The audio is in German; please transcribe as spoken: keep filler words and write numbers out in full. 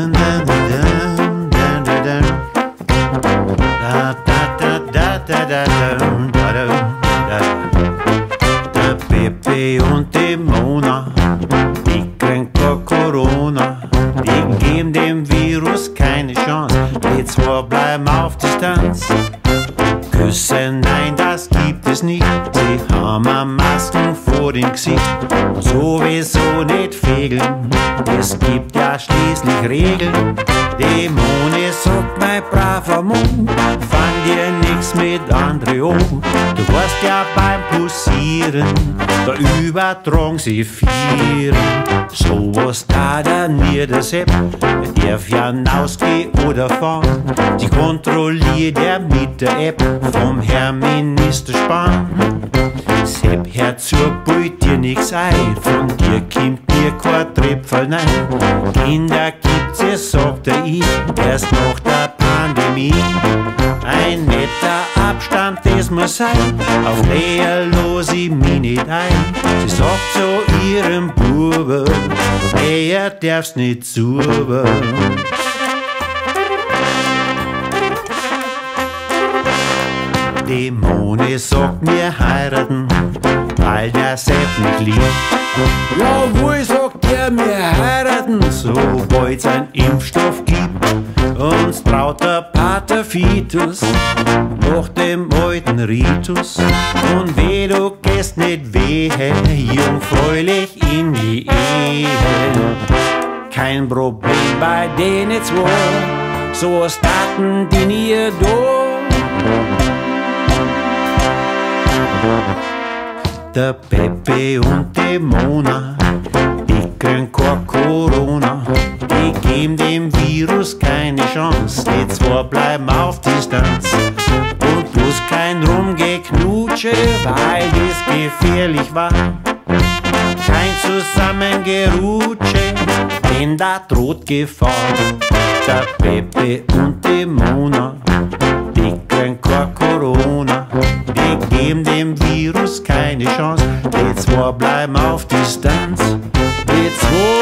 Der Pepe und die Mona, die kriegen kein Corona, die geben dem Virus keine Chance, die zwei bleiben auf Distanz. Küssen, nein, das gibt es nicht, sie haben Masken vor dem Gesicht, sowieso nicht fegeln, es gibt ja schließlich Regeln. Dämone, sagt mein braver Mann, fang dir nix mit andre an. Du weißt ja beim Pussieren, da übertragen sie Vieren. So was da der Niedersepp, der darf ja rausgehen oder fahren. Die kontrolliert er mit der App vom Herrn Minister Spahn. Sepp, hör zu, beut dir nix ein, von dir kommt mir kein Tröpfel, nein. Kinder gibt's es, sagt er ich, erst nach der Pandemie. Ein Meter Abstand, das muss sein, auf Lea los ich mich nicht ein. Sie sagt zu ihrem Buben, er darf's nicht zuben. Dämone sagt mir heiraten, weil der Sepp mich liebt. Jawohl, sagt er, mir heiraten, sobald's ein Impfstoff gibt. Uns traut der Pater Fitus nach dem alten Ritus. Und weh, du gehst nicht wehe, jungfräulich in die Ehe. Kein Problem bei denen zwei, so was taten die nie da. Der Pepe und die Mona, die kriegen kein Corona, die geben dem Virus keine Chance, die zwei bleiben auf Distanz. Und bloß kein Rumgeknutsche, weil das gefährlich war. Kein Zusammengerutsche, denn da droht Gefahr. Der Pepe und die Mona, die kriegen kein Corona, die geben dem Virus keine Chance, die zwei bleiben auf Distanz. Die zwei